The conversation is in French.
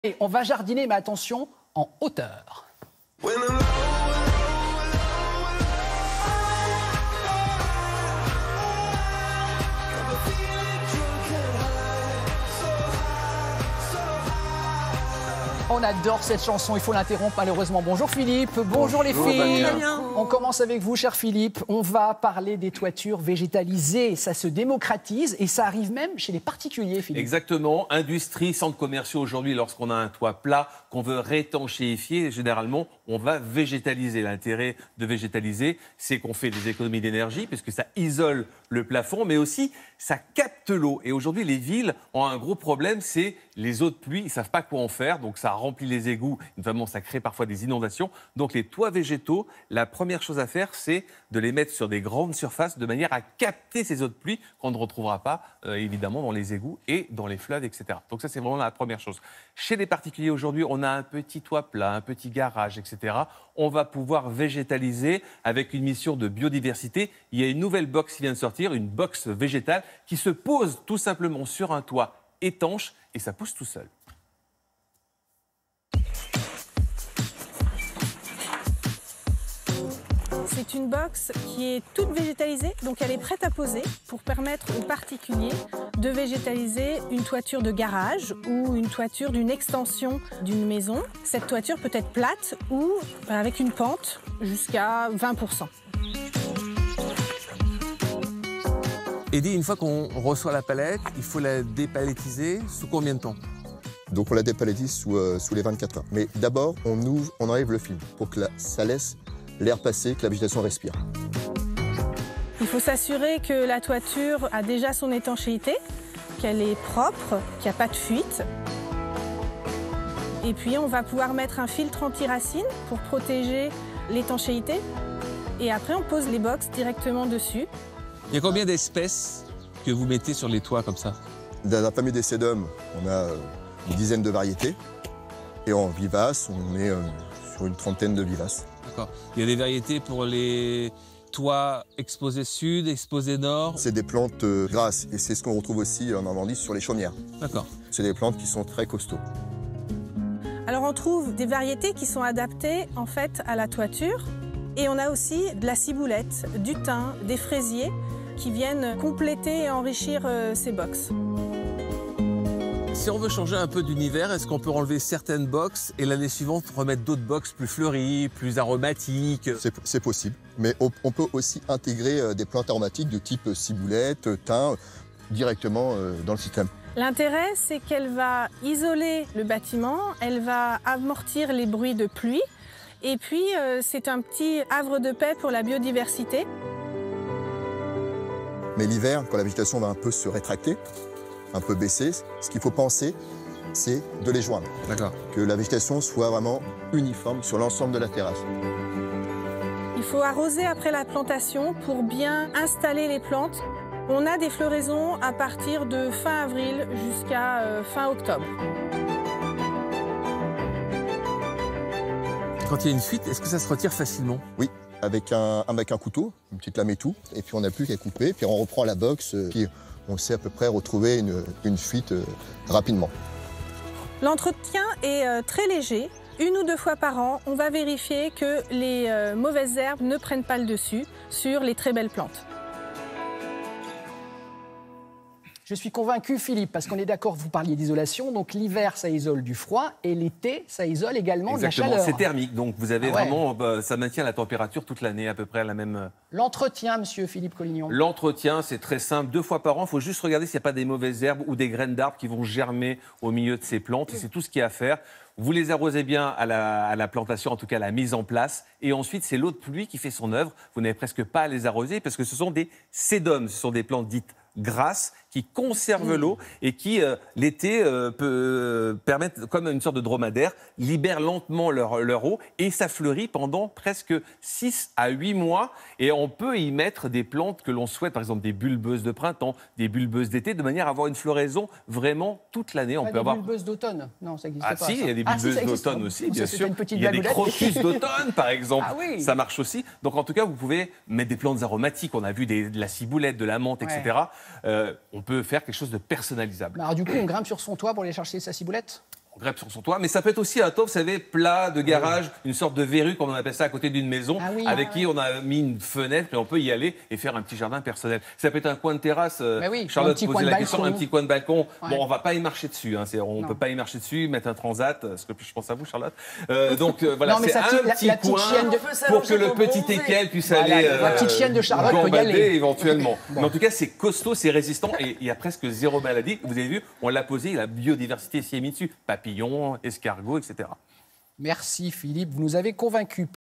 Et on va jardiner, mais attention, en hauteur. On adore cette chanson, il faut l'interrompre malheureusement. Bonjour Philippe, bonjour les filles. On commence avec vous, cher Philippe. On va parler des toitures végétalisées. Ça se démocratise et ça arrive même chez les particuliers, Philippe. Exactement. Industrie, centres commerciaux aujourd'hui, lorsqu'on a un toit plat qu'on veut réétanchéifier, généralement, on va végétaliser. L'intérêt de végétaliser, c'est qu'on fait des économies d'énergie puisque ça isole le plafond, mais aussi ça capte l'eau. Et aujourd'hui, les villes ont un gros problème, c'est les eaux de pluie. Ils ne savent pas quoi en faire, donc ça remplit les égouts, notamment ça crée parfois des inondations. Donc les toits végétaux, la première chose à faire, c'est de les mettre sur des grandes surfaces de manière à capter ces eaux de pluie qu'on ne retrouvera pas, évidemment, dans les égouts et dans les fleuves, etc. Donc ça, c'est vraiment la première chose. Chez les particuliers, aujourd'hui, on a un petit toit plat, un petit garage, etc. On va pouvoir végétaliser avec une mission de biodiversité. Il y a une nouvelle box qui vient de sortir, une box végétale qui se pose tout simplement sur un toit étanche et ça pousse tout seul. C'est une box qui est toute végétalisée, donc elle est prête à poser pour permettre aux particuliers de végétaliser une toiture de garage ou une toiture d'une extension d'une maison. Cette toiture peut être plate ou avec une pente jusqu'à 20%. Eddy, une fois qu'on reçoit la palette, il faut la dépalettiser sous combien de temps? Donc on la dépaletise sous les 24 heures. Mais d'abord, on enlève le film pour que ça laisse l'air passer, que la végétation respire. Il faut s'assurer que la toiture a déjà son étanchéité, qu'elle est propre, qu'il n'y a pas de fuite. Et puis on va pouvoir mettre un filtre anti-racine pour protéger l'étanchéité. Et après on pose les box directement dessus. Il y a combien d'espèces que vous mettez sur les toits comme ça? Dans la famille des sédums, on a une dizaine de variétés. Et en vivace, on est sur une trentaine de vivaces. D'accord. Il y a des variétés pour les toits exposés sud, exposés nord? C'est des plantes grasses et c'est ce qu'on retrouve aussi en Normandie sur les chaumières. D'accord. C'est des plantes qui sont très costauds. Alors on trouve des variétés qui sont adaptées en fait à la toiture. Et on a aussi de la ciboulette, du thym, des fraisiers qui viennent compléter et enrichir ces box. Si on veut changer un peu d'univers, est-ce qu'on peut enlever certaines boxes et l'année suivante remettre d'autres boxes plus fleuries, plus aromatiques? C'est possible, mais on peut aussi intégrer des plantes aromatiques de type ciboulette, thym, directement dans le système. L'intérêt, c'est qu'elle va isoler le bâtiment, elle va amortir les bruits de pluie, et puis c'est un petit havre de paix pour la biodiversité. Mais l'hiver, quand la végétation va un peu se rétracter, un peu baisser, ce qu'il faut penser, c'est de les joindre. D'accord. Que la végétation soit vraiment uniforme sur l'ensemble de la terrasse. Il faut arroser après la plantation pour bien installer les plantes. On a des floraisons à partir de fin avril jusqu'à fin octobre. Quand il y a une fuite, est-ce que ça se retire facilement? Oui, avec un couteau, une petite lame et tout, et puis on n'a plus qu'à couper, puis on reprend la box, puis on sait à peu près retrouver une fuite rapidement. L'entretien est très léger. 1 ou 2 fois par an, on va vérifier que les mauvaises herbes ne prennent pas le dessus sur les très belles plantes. Je suis convaincu, Philippe, parce qu'on est d'accord, vous parliez d'isolation, donc l'hiver, ça isole du froid, et l'été, ça isole également de la chaleur. C'est thermique, donc vous avez vraiment, ça maintient la température toute l'année à peu près à la même... L'entretien, monsieur Philippe Collignon. L'entretien, c'est très simple, 2 fois par an, il faut juste regarder s'il n'y a pas des mauvaises herbes ou des graines d'arbres qui vont germer au milieu de ces plantes, et c'est tout ce qu'il y a à faire. Vous les arrosez bien à la plantation, en tout cas à la mise en place. Et ensuite, c'est l'eau de pluie qui fait son œuvre. Vous n'avez presque pas à les arroser parce que ce sont des sédums. Ce sont des plantes dites grasses qui conservent l'eau et qui, l'été, peut permettre, comme une sorte de dromadaire, libèrent lentement leur eau. Et ça fleurit pendant presque 6 à 8 mois. Et on peut y mettre des plantes que l'on souhaite, par exemple des bulbeuses de printemps, des bulbeuses d'été, de manière à avoir une floraison vraiment toute l'année. On peut avoir des bulbeuses d'automne? Non, ça n'existe pas. Ah si, il y a des bulbeuses d'automne aussi, bien sûr. Il y a des crocus d'automne, par exemple. Ah oui. Ça marche aussi. Donc en tout cas, vous pouvez mettre des plantes aromatiques. On a vu de la ciboulette, de la menthe, etc. On peut faire quelque chose de personnalisable. Alors du coup, on grimpe sur son toit pour aller chercher sa ciboulette? on grimpe sur son toit, mais ça peut être aussi un toit, vous savez, plat de garage, une sorte de verrue, comme on appelle ça, à côté d'une maison, avec qui on a mis une fenêtre, et on peut y aller et faire un petit jardin personnel. Ça peut être un coin de terrasse, Charlotte posait la question, un petit coin de balcon. Bon, on va pas y marcher dessus, hein, on peut pas y marcher dessus, mettre un transat, ce que je pense à vous, Charlotte. Donc voilà, c'est un petit coin pour que le petit équel puisse aller la petite chienne de Charlotte peut y aller. Éventuellement. Mais en tout cas, c'est costaud, c'est résistant, et il y a presque zéro maladie. Vous avez vu, on l'a posé, la biodiversité s'y est mise dessus. Papillons, escargots, etc. Merci Philippe, vous nous avez convaincus.